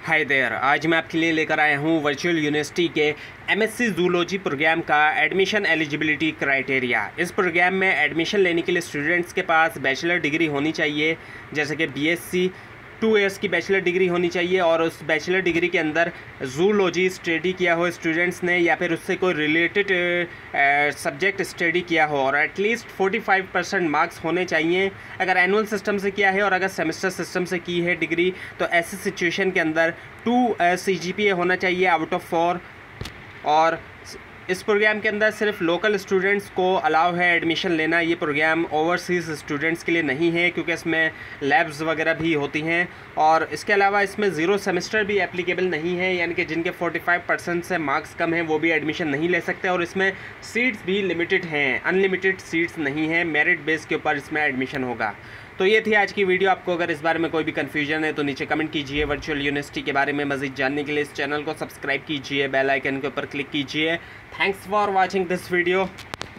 Hi there, आज मैं आपके लिए लेकर आया हूँ वर्चुअल यूनिवर्सिटी के एमएससी जूलॉजी प्रोग्राम का एडमिशन एलिजिबिलिटी क्राइटेरिया। इस प्रोग्राम में एडमिशन लेने के लिए स्टूडेंट्स के पास बैचलर डिग्री होनी चाहिए, जैसे कि बीएससी 2 इयर्स की बैचलर डिग्री होनी चाहिए और उस बैचलर डिग्री के अंदर जूलॉजी स्टडी किया हो स्टूडेंट्स ने, या फिर उससे कोई रिलेटेड सब्जेक्ट स्टडी किया हो, और एटलीस्ट 45% मार्क्स होने चाहिए। अगर एनुअल सिस्टम से किया है और अगर सेमेस्टर सिस्टम से की है डिग्री, तो ऐसी सिचुएशन के अंदर 2 CGPA होना चाहिए आउट ऑफ 4। और इस प्रोग्राम के अंदर सिर्फ लोकल स्टूडेंट्स को अलाउ है एडमिशन लेना। ये प्रोग्राम ओवरसीज़ स्टूडेंट्स के लिए नहीं है, क्योंकि इसमें लैब्स वगैरह भी होती हैं। और इसके अलावा इसमें 0 सेमेस्टर भी एप्लीकेबल नहीं है, यानी कि जिनके 45% से मार्क्स कम हैं वो भी एडमिशन नहीं ले सकते। और इसमें सीट्स भी लिमिटेड हैं, अनलिमिटेड सीट्स नहीं हैं। मेरिट बेस के ऊपर इसमें एडमिशन होगा। तो ये थी आज की वीडियो। आपको अगर इस बारे में कोई भी कन्फ्यूजन है तो नीचे कमेंट कीजिए। वर्चुअल यूनिवर्सिटी के बारे में मज़ीद जानने के लिए इस चैनल को सब्सक्राइब कीजिए, बेल आइकन के ऊपर क्लिक कीजिए। Thanks for watching this video.